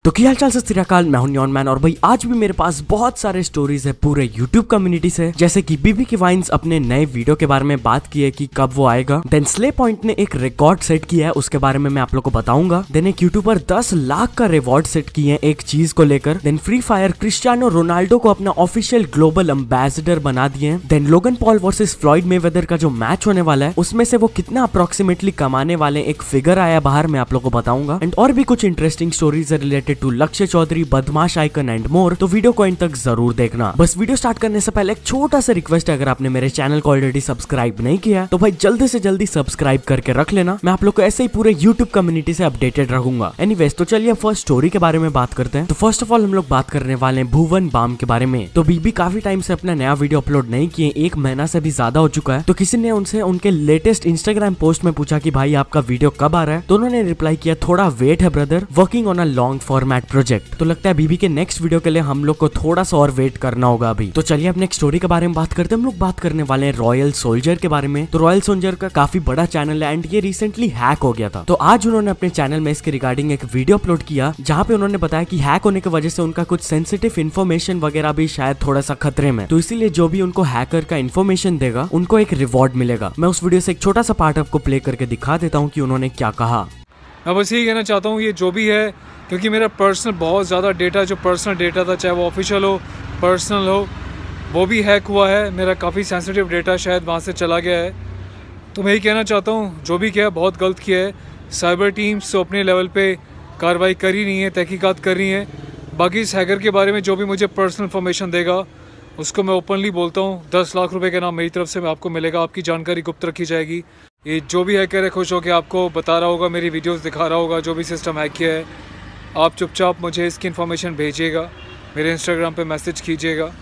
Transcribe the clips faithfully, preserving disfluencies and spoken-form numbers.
तो क्या हाल चाल सत श्री अकाल, मैं हूं न्योन मैन और भाई आज भी मेरे पास बहुत सारे स्टोरीज है पूरे यूट्यूब कम्युनिटी से। जैसे कि बीबी की वाइन्स अपने नए वीडियो के बारे में बात की है कि कब वो आएगा। देन स्ले पॉइंट ने एक रिकॉर्ड सेट किया है, उसके बारे में मैं आप लोग को बताऊंगा। देन एक यूट्यूबर दस लाख का रिवॉर्ड सेट किए हैं एक चीज को लेकर। Then Free Fire Cristiano Ronaldo को अपना ऑफिशियल ग्लोबल एम्बेसडर बना दिए हैं। Then Logan Paul versus Floyd Mayweather का जो मैच होने वाला है उसमें से वो कितना अप्रोक्सीमेटली कमाने वाले एक फिगर आया बाहर, मैं आप लोग को बताऊंगा। एंड और भी कुछ इंटरेस्टिंग स्टोरीज रिलेटेड टू लक्ष्य चौधरी, बदमाश आइकन एंड मोर। तो वीडियो को एंड तक जरूर देखना। बस वीडियो स्टार्ट करने से पहले एक छोटा सा रिक्वेस्ट है, अगर आपने मेरे चैनल को ऑलरेडी सब्सक्राइब नहीं किया तो भाई जल्दी से जल्दी सब्सक्राइब करके रख लेना। मैं आप लोग को ऐसे ही पूरे यूट्यूब कम्युनिटी से अपडेटेड रहूंगा। एनीवेज तो चलिए फर्स्ट स्टोरी के बारे में बात करते हैं। तो फर्स्ट ऑफ ऑल हम लोग बात करने वाले हैं भुवन बाम के बारे में। तो बीबी काफी टाइम से अपना नया वीडियो अपलोड नहीं किए, एक महीना से भी ज्यादा हो चुका है। तो किसी ने उनसे उनके लेटेस्ट इंस्टाग्राम पोस्ट में पूछा कि भाई आपका वीडियो कब आ रहा है। तो उन्होंने रिप्लाई किया, थोड़ा वेट है brother, working on a long format project. तो लगता है बीबी के नेक्स्ट वीडियो के लिए हम लोग को थोड़ा सा और वेट करना होगा अभी। तो चलिए अब नेक्स्ट स्टोरी के बारे में बात करते हैं। हम लोग बात करने वाले हैं रॉयल सोल्जर के बारे में। तो रॉयल सोल्जर का काफी बड़ा चैनल है एंड ये रिसेंटली हैक हो गया था। तो आज उन्होंने अपने चैनल में इसके रिगार्डिंग एक वीडियो अपलोड किया, जहाँ पे उन्होंने बताया कि हैक होने की वजह से उनका कुछ सेंसिटिव इन्फॉर्मेशन वगैरह भी शायद थोड़ा सा खतरे में। तो इसीलिए जो भी उनको हैकर का इन्फॉर्मेशन देगा उनको एक रिवॉर्ड मिलेगा। मैं उस वीडियो से एक छोटा सा पार्ट आपको प्ले करके दिखा देता हूँ कि उन्होंने क्या कहा। मैं बस यही कहना चाहता हूँ, ये जो भी है, क्योंकि मेरा पर्सनल बहुत ज़्यादा डेटा, जो पर्सनल डेटा था, चाहे वो ऑफिशियल हो पर्सनल हो, वो भी हैक हुआ है। मेरा काफ़ी सेंसिटिव डेटा शायद वहाँ से चला गया है। तो मैं यही कहना चाहता हूँ, जो भी किया बहुत गलत किया है। साइबर टीम्स तो अपने लेवल पे कार्रवाई कर ही रही है, तहकीकात कर रही हैं। बाकी इस हैकर के बारे में जो भी मुझे पर्सनल इन्फॉर्मेशन देगा उसको मैं ओपनली बोलता हूँ, दस लाख रुपए का नाम मेरी तरफ से मैं आपको मिलेगा, आपकी जानकारी गुप्त रखी जाएगी। ये जो भी हैकर है खुश होकर आपको बता रहा होगा, मेरी वीडियोस दिखा रहा होगा, जो भी सिस्टम हैक किया है। आप चुपचाप मुझे इसकी इन्फॉर्मेशन भेजिएगा, मेरे इंस्टाग्राम पे मैसेज कीजिएगा।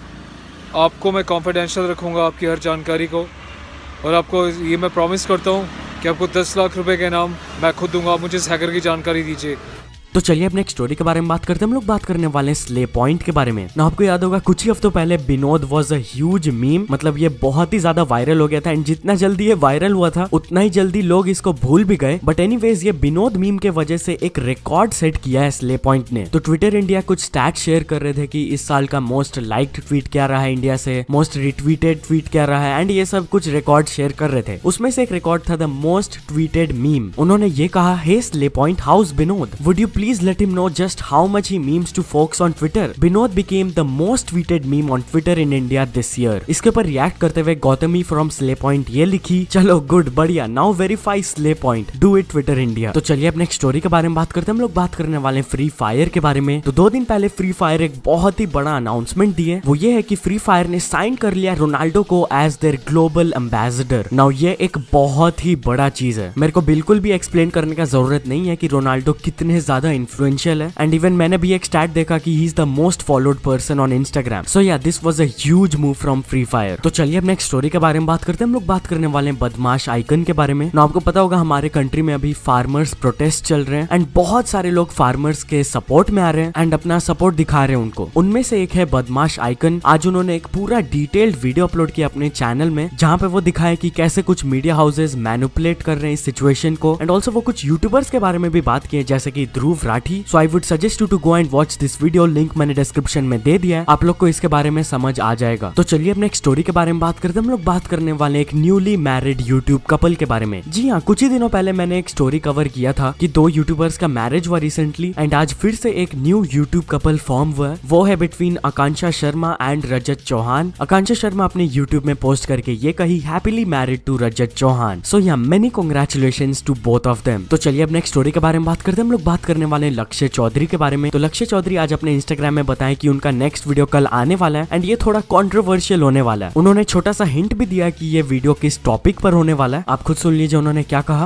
आपको मैं कॉन्फिडेंशियल रखूँगा आपकी हर जानकारी को, और आपको ये मैं प्रॉमिस करता हूँ कि आपको दस लाख रुपए का इनाम मैं खुद दूंगा। आप मुझे इस हैकर की जानकारी दीजिए। तो चलिए अब नेक्स्ट स्टोरी के बारे में बात करते हैं। हम लोग बात करने वाले हैं स्ले पॉइंट के बारे में। ना आपको याद होगा कुछ ही हफ्तों पहले Vinod was a huge meme, मतलब ये बहुत ही ज्यादा वायरल हो गया था। एंड जितना जल्दी ये वायरल हुआ था उतना ही जल्दी लोग इसको भूल भी गए। बट एनीवेज ये विनोद मीम के वजह से एक रिकॉर्ड सेट किया है स्ले पॉइंट ने। तो ट्विटर इंडिया कुछ स्टैट शेयर कर रहे थे कि इस साल का मोस्ट लाइक्ड ट्वीट क्या रहा है इंडिया से, मोस्ट रिट्वीटेड ट्वीट क्या रहा है, एंड ये सब कुछ रिकॉर्ड शेयर कर रहे थे। उसमें से एक रिकॉर्ड था द मोस्ट ट्वीटेड मीम। उन्होंने ये कहा, hey slay point, how's Vinod, would you please let him know just how much he memes to folks on Twitter. Vinod became the most tweeted meme on Twitter in India this year. इसके ऊपर react करते हुए Gautami from slay point ये लिखी, चलो good, बढ़िया, now verify slay point, do it Twitter India. तो चलिए अब नेक्स्ट स्टोरी के बारे में बात करते हैं। हम लोग बात करने वाले हैं फ्री फायर के बारे में। तो दो दिन पहले फ्री फायर एक बहुत ही बड़ा अनाउंसमेंट दिए, वो ये है कि फ्री फायर ने साइन कर लिया रोनाल्डो को as their global ambassador. Now ये एक बहुत ही बड़ा चीज है, मेरे को बिल्कुल भी एक्सप्लेन करने का जरूरत नहीं है कि रोनाल्डो कितने ज्यादा इन्फ्लुएंशियल है। एंड इवन मैंने भी एक स्टैट देखा कि he is the most followed person on Instagram. So yeah this was a huge move from Free Fire. तो चलिए अब नेक्स्ट स्टोरी के बारे में बात करते हैं। हम लोग बात करने वाले हैं बदमाश आइकन के बारे में। ना आपको पता होगा हमारे कंट्री में अभी फार्मर्स प्रोटेस्ट चल रहे हैं एंड बहुत सारे लोग फार्मर्स के सपोर्ट में आ रहे हैं एंड अपना सपोर्ट दिखा रहे हैं उनको। उनमें से एक है बदमाश आइकन। आज उन्होंने एक पूरा डिटेल्ड वीडियो अपलोड किया अपने चैनल में, जहाँ पे वो दिखाए कि कैसे कुछ मीडिया हाउसेज मैनिपुलेट कर रहे हैं इस सिचुएशन को। एंड ऑल्सो वो कुछ यूट्यूबर्स के बारे में भी बात किए, जैसे कि Dhruv Rathee. So I would suggest to go and watch this video, link मैंने डिस्क्रिप्शन में दे दिया है, आप लोग को इसके बारे में समझ आ जाएगा। तो चलिए अब नेक्स्ट स्टोरी के बारे में बात करते हैं। हम लोग बात करने वाले एक न्यूली मैरिड यूट्यूब कपल के बारे में। जी हाँ, कुछ ही दिनों पहले मैंने एक स्टोरी कवर किया था कि दो यूट्यूबर्स का मैरिज हुआ रिसेंटली एंड आज फिर से एक न्यू यूट्यूब कपल फॉर्म हुआ है। वो है बिटवीन आकांक्षा शर्मा एंड रजत चौहान। आकांक्षा शर्मा अपने यूट्यूब में पोस्ट करके ये कही, happily married to Rajat Chauhan. So yeah many congratulations to both of them. तो चलिए अब नेक्स्ट स्टोरी के बारे में बात करते हैं। हम लोग बात करने वाले लक्ष्य चौधरी के बारे में। तो लक्ष्य चौधरी आज अपने इंस्टाग्राम में बताएं कि उनका नेक्स्ट वीडियो कल आने वाला है एंड ये थोड़ा कंट्रोवर्शियल होने वाला है। उन्होंने छोटा सा हिंट भी दिया कि ये वीडियो किस टॉपिक पर होने वाला है। आप खुद सुन लीजिए उन्होंने क्या कहा।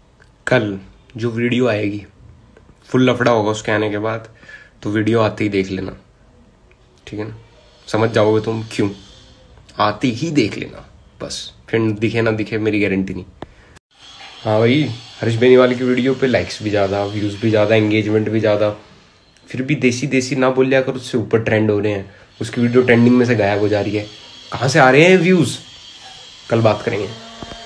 कल जो वीडियो आएगी फुल लफड़ा होगा उसके आने के बाद, तो वीडियो आते ही देख लेना, ठीक है ना? समझ जाओगे तुम क्यों, आते ही देख लेना बस, फिर दिखे ना दिखे मेरी गारंटी नहीं। हाँ भाई, हरीश बेनीवाल की वीडियो पे लाइक्स भी ज़्यादा, व्यूज़ भी ज़्यादा, एंगेजमेंट भी ज़्यादा, फिर भी देसी देसी ना बोल लिया कर, उससे ऊपर ट्रेंड हो रहे हैं। उसकी वीडियो ट्रेंडिंग में से गायब हो जा रही है, कहाँ से आ रहे हैं व्यूज़, कल बात करेंगे।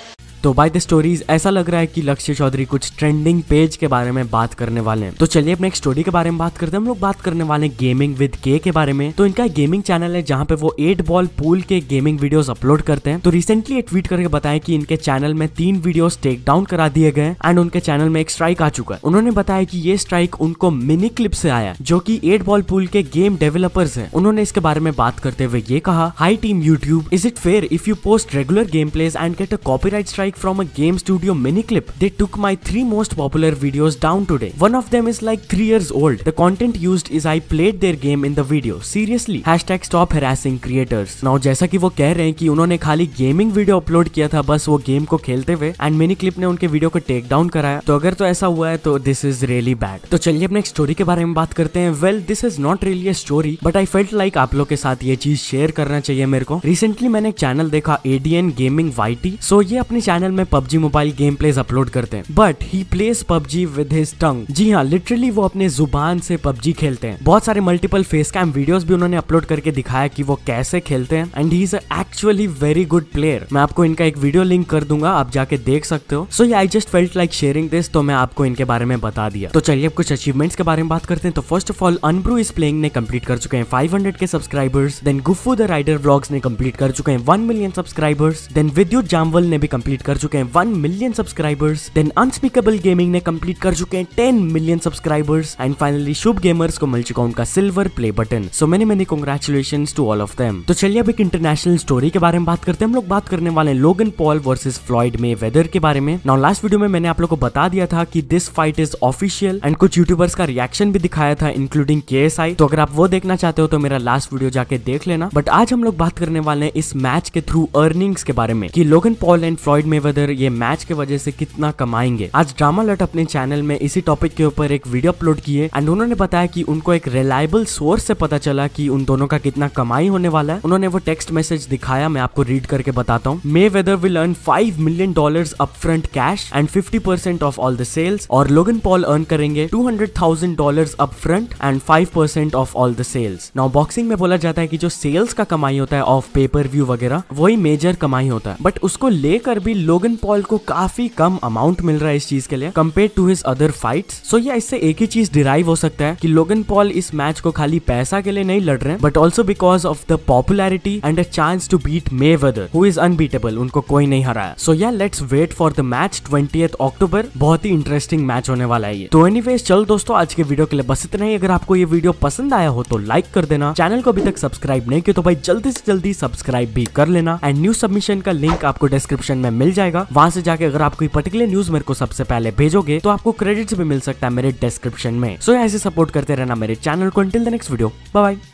तो बाय द स्टोरीज ऐसा लग रहा है कि लक्ष्य चौधरी कुछ ट्रेंडिंग पेज के बारे में बात करने वाले हैं। तो चलिए अपने एक स्टोरी के बारे में बात करते हैं। हम लोग बात करने वाले गेमिंग विद के के बारे में। तो इनका गेमिंग चैनल है जहाँ पे वो एट बॉल पूल के गेमिंग वीडियोस अपलोड करते हैं। तो रिसेंटली एक ट्वीट करके बताया कि इनके चैनल में तीन वीडियोस टेक डाउन करा दिए गए एंड उनके चैनल में एक स्ट्राइक आ चुका है। उन्होंने बताया कि ये स्ट्राइक उनको मिनी क्लिप से आया जो कि एट बॉल पूल के गेम डेवलपर्स हैं। उन्होंने इसके बारे में बात करते हुए ये कहा, hi team YouTube, is it fair if you post regular game plays and get a copyright strike from a game studio Miniclip? They took my three most popular videos down today. One of them is like three years old. The content used is I played their game in the video. Seriously. Hashtag stop harassing creators. Now जैसा कि वो कह रहे हैं कि उन्होंने खाली gaming video upload किया था, बस वो गेम को खेलते हुए, एंड मिनी क्लिप ने उनके वीडियो को टेक डाउन कराया। तो अगर तो ऐसा हुआ है तो दिस इज रियली बैड। तो चलिए अपने एक स्टोरी के बारे में बात करते हैं। Well this is not really a story but I felt like आप लोग के साथ ये चीज शेयर करना चाहिए मेरे को। रिसेंटली मैंने एक चैनल देखा एडीएन गेमिंग वाईटी। सो ये अपने चैनल में PUBG mobile game plays upload करते हैं but he plays PUBG with his tongue. जी हाँ, लिटरली वो अपने जुबान से पबजी खेलते हैं। बहुत सारे मल्टीपल फेस कैम वीडियोस भी उन्होंने अपलोड करके दिखाया कि वो कैसे खेलते हैं and he is actually very good player. मैं आपको इनका एक वीडियो लिंक कर दूंगा, आप जाके देख सकते हो। So I just felt like sharing this, तो मैं आपको इनके बारे में बता दिया। तो चलिए अब कुछ अचीवमेंट्स के बारे में बात करते हैं। तो first of all unbru is playing ने कंप्लीट कर चुके हैं फाइव हंड्रेड के subscribers. Then Guffu the rider vlogs ने कंप्लीट कर चुके हैं वन मिलियन सब्सक्राइबर्स। देन विद्युत जामवल ने भी कंप्लीट कर चुके हैं one million subscribers. Then unspeakable gaming ने कंप्लीट कर चुके हैं ten million subscribers and finally Shubh gamers को मिल चुका उनका silver play button. So many many congratulations to all of them. तो चलिए अब एक इंटरनेशनल स्टोरी के बारे में बात करते हैं। हम लोग बात करने वाले हैं Logan Paul versus Floyd Mayweather के बारे में। नाउ लास्ट वीडियो में मैंने आप लोग को बता दिया था कि this fight is official and कुछ यूट्यूबर्स का रिएक्शन भी दिखाया था इंक्लूडिंग केएसआई। तो अगर आप वो देखना चाहते हो तो मेरा लास्ट वीडियो जाके देख लेना। बट आज हम लोग बात करने वाले हैं इस मैच के थ्रू अर्निंग्स के बारे में कि Logan Paul and Floyd Mayweather ये मैच के वजह से कितना कमाएंगे। आज ड्रामा लट अपने चैनल में इसी टॉपिक के ऊपर एक वीडियो अपलोड किए एंड उन्होंने बताया कि उनको एक रिलायबल सोर्स से पता चला कि उन दोनों का कितना कमाई होने वाला है। उन्होंने वो टेक्स्ट मैसेज दिखाया, मैं आपको रीड करके बताता हूँ। Mayweather will earn five million dollars upfront cash and fifty percent of all the sales, और लोगन पॉल अर्न करेंगे two hundred thousand dollars upfront and five percent of all the sales. Now boxing में बोला जाता है कि जो sales का कमाई होता है ऑफ पेपर व्यू वगैरह वही मेजर कमाई होता है, बट उसको लेकर भी लोगन पॉल को काफी कम अमाउंट मिल रहा है इस चीज के लिए compare to his other fights. So ये इससे एक ही चीज डिराइव हो सकता है कि लोगन पॉल इस मैच को खाली पैसा के लिए नहीं लड़ रहे हैं but also because of the popularity and a chance to beat Mayweather who is unbeatable. उनको कोई नहीं हराया। So yeah let's wait for the match twentieth October. बहुत ही इंटरेस्टिंग मैच होने वाला है ये। तो एनीवेज चल दोस्तों, आज के वीडियो के लिए बस इतना ही। अगर आपको ये वीडियो पसंद आया हो तो लाइक कर देना। चैनल को अभी तक सब्सक्राइब नहीं किया तो भाई जल्दी से जल्दी सब्सक्राइब भी कर लेना एंड न्यूज सबमिशन का लिंक आपको डिस्क्रिप्शन में मिल जाएगा। वहां से जाके अगर आप कोई पर्टिकुलर न्यूज मेरे को सबसे पहले भेजोगे तो आपको क्रेडिट्स भी मिल सकता है मेरे डिस्क्रिप्शन में। सो ऐसे सपोर्ट करते रहना मेरे चैनल को। Until the next video, bye bye.